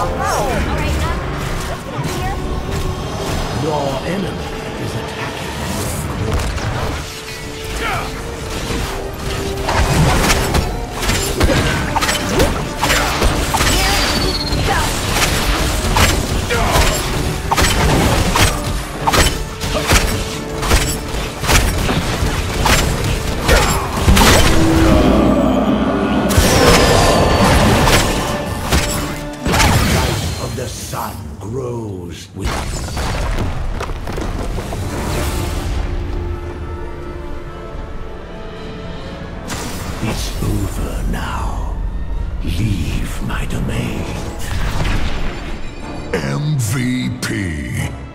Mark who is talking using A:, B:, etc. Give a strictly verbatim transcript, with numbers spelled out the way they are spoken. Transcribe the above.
A: Alright, um, let's get out of here.
B: Your enemy is attacking your core. The sun grows with us. It's over now. Leave my domain.
C: M V P.